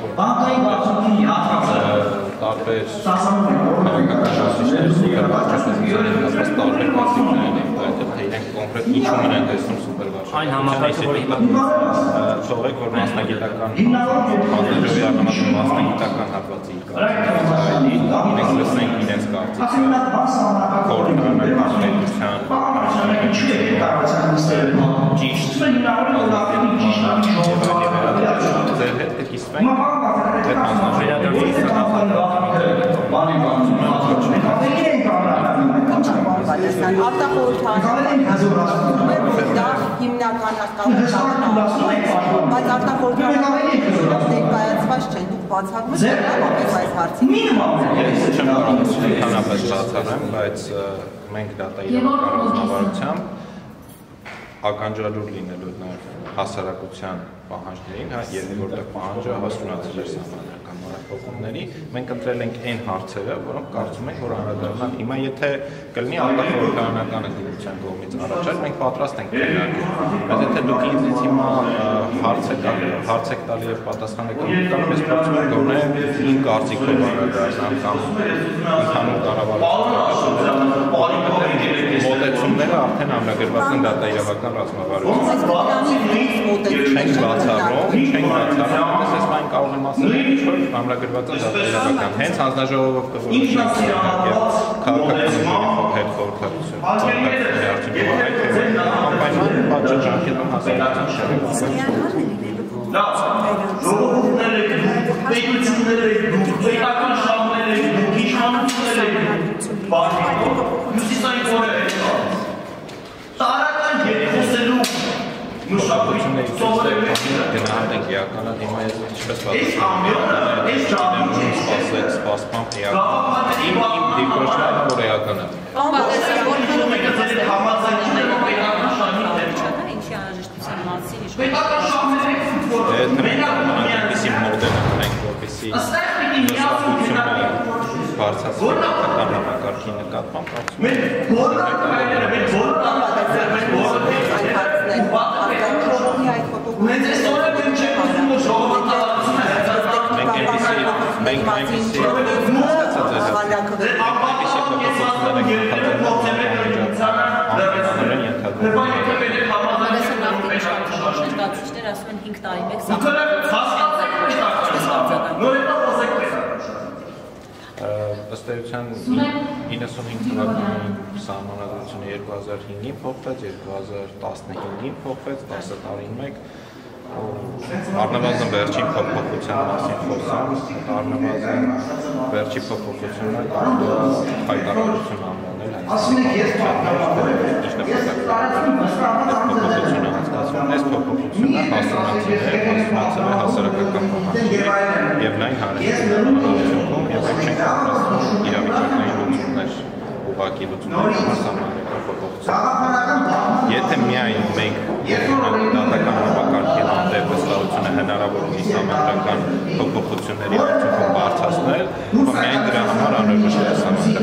տարբեր քաղաքականացիչներ սուպերվարչությունների հաստատ տարբեր մասնիկներ են, այդտեղ թե իրենք կոնկրետ ինչու են տեսնում սուպերվարչություն։ Այն համակարգը, որը հիմա թողեք, որ մասնագիտական բանջարի առնվազն մասնագիտական հատվածի իրենք լսենք իրենց կարծիքը, կորոնական պետության ճիշտ ձեր հետ կհիսվենք այդ մասնաշերատների բայց արտախորհրդանների ներկայացված չեն, դուք բացառում եք այս հարցի։ Չեմ կարող ընդհանրապես բացառեմ, բայց մենք դատայրական կառավարությամբ ականջալուր լինելու նաև հասարակության պահանջներին, երբ որտեղ պահանջը հասունացել էր սահմանադրական նորափոխումների, մենք ընտրել ենք այն հարցերը, որոնք կարծում ենք, որ անդրադառնան հիմա, եթե կլինի արտախորհրդարանական ընդդիմության կողմից առաջարկ, մենք պատրաստ ենք քննարկել, բայց եթե դուք ինձ հիմա հարց եք տալի եւ պատասխան եք տալի, ես փորձում եմ գոնե իմ կարծիքով անդրադառնալ կամ ընդհանուր կառավարության մոտեցումները արդեն ամրագրված են դատաիրավական ռազմավարությունում։ Չենք բացառում, ես այն կարող եմ ասել, որ ամրագրված է դատաիրավական, հենց հանձնաժողովով կորոշի եւ քաղաքական հետ խորհրդակցություն։ Անպայման պատժամիջոցում գնահատենք էականად, հիմա ես ինչպես պատասխանեմ, սպասմամբ էականად, իմ դիրքորոշմանը, որ էականად։ Ինչի անհրաժեշտության մասին այնպիսի մոդել ենք, որպեսի նստավությունը բարձրացնել պետական համակարգի նկատմամբ, կարծում եմ, ներկայացուցիչներ ասում են 5 տարի մեկ ըստ էության 95 թվականի սահմանադրությունը 2005-ին փոխվեց, 2015-ին փոխվեց, 10 տարին մեկ առնվազն վերջին փոփոխության մասին խոսամ, առնվազն վերջի փոփոխությունը հայտարարություն անվանել այս փոփոխությունը հասունացել է հասարակական պահանջներին եւ լայն հանրությունում եւ մենք չենք պատրաստվում իրավիճակային լուծումներ ուղղակի լուծումներ համասահմանական փոփոխություն։ Եթե միայն մենք դատական համակարգի հանդեպ վստահությունը հնարավոր ունի համադրական փոփոխությունների արդյունքում բարձրացնել, միայն դրա համար անհրաժեշտ է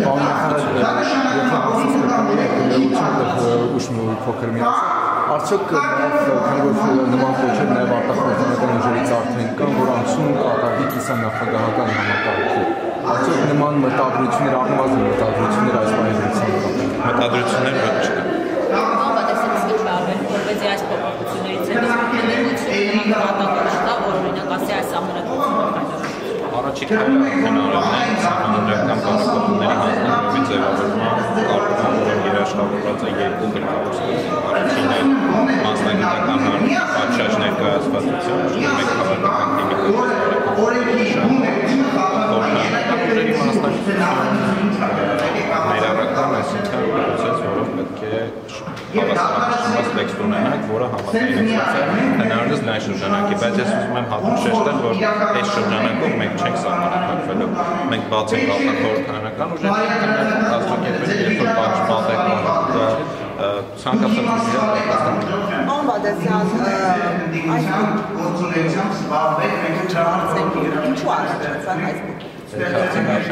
Արդյոք քանի որ նման ոչեր նաև արտախորհրդանական ուժերից արդեն կան, որ անցում կատարվի կիսանախագահական համակարգի։ Արդյոք նման մտադրություններ, առնվազն մտադրություններ այս պայմաններում կան։ Մտադրություններ ոչ չկան։ Որպեսզի այս փոփոխություններից հետո նմանատակորոշտա, որ օրինակ ասի այս ամենատությունը առաջի քայլը հնարավորն է համանդրական բարեփոխումների հանձնարարողի ձևավորման կարգավորման, որ երաշխավորված է երկու գրքավորությունից։ Առաջինը մասնագիտական պատշաճ ներկայացվածություն, մեկ քաղաքական քիմիկական ներառական այսինքն process, որով պետք է հավասարակշռված տեքստ ունենանք, որը համաձայն է հնարավորինս լայն շրջանակի, բայց ես ուզում եմ հատուկ շեշտել, որ այս շրջանակով մենք չենք սահմանափակվելու, մենք բաց ենք արտախորհրդարանական ուժերի կազմակերպել, երբ որ պատմեք ցանկացած Պարոն Բադասյան, այս գործունեությամբ զբաղվեք, մենք չհարցենք ինչու առաջացան այս Չէ,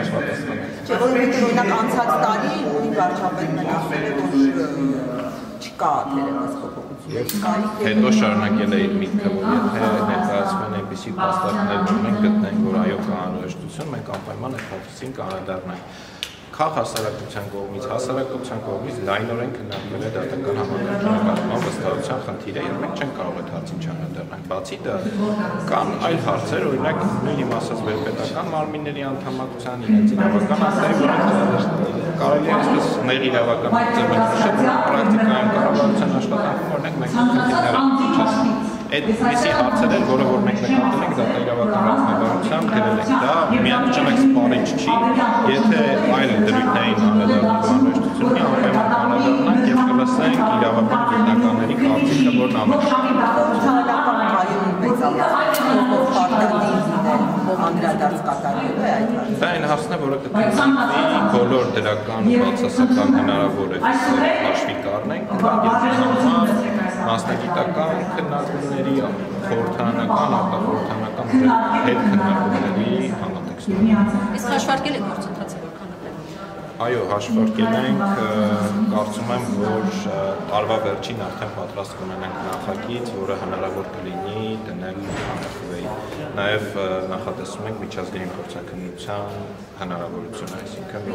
որովհետև օրինակ անցած տարի նույն վարչապետն ասել է, որ կա թերևս փոփոխություն։ Հետո շարունակել է իր միտքը, որ եթե ներկայացվեն այնպիսի փաստարկներ, որ մենք գտնենք, որ այո կա անհրաժեշտություն, մենք անպայման այդ փոխին կանդրադառնանք։ Քաղ հասարակության կողմից, հասարակության կողմից լայնորեն քննարկվել է դատական համակարգչական վստահության խնդիրը, եւ մենք չենք կարող այդ հարցին չանդրադառնալ։ Բացի դա, կան այլ հարցեր, օրինակ նույն իմ ասած վերպետական մարմինների անդամակցության իրենց իրավական ակտերի, որոնք կարելի է այսպես նեղ իրավական ձևակերպել, որ պրակտիկայում կառավարության աշխատանքում օրինակ մենք խնդիրներ այդպիսի հարցեր են, որը որ մենք նկատել ենք դատաիրավական ռազմավարությամբ գրել ենք, դա միանշանակ սպառիչ չի, եթե այլ դրույթներին անդրադառնալու անհրաժեշտություն անպայման անդրադառնանք եւ կլսենք իրավական գիտնականների կարծիքը, որն ամենաշատական կայուն մեծամասնություն անդրադարձ կատարելու է այդ հարցը։ Դա այն հարցն է, որը կտեսնի բոլոր դրական բացասական հնարավոր է հաշվի կառնենք, եւ մասնագիտական քննարկումների, խորհրդարանական, արտախորհրդարանական հետ քննարկումների համատեքստում։ Իսկ հաշվարկել եք գործընթացը որքան է։ Այո, հաշվարկել ենք, կարծում եմ, որ տարվա վերջին արդեն պատրաստ կունենանք նախագիծ, որը հնարավոր կլինի դնել հանրավեի։ Նաև նախատեսում ենք միջազգային փորձաքննության հնարավորությունը, այսինքն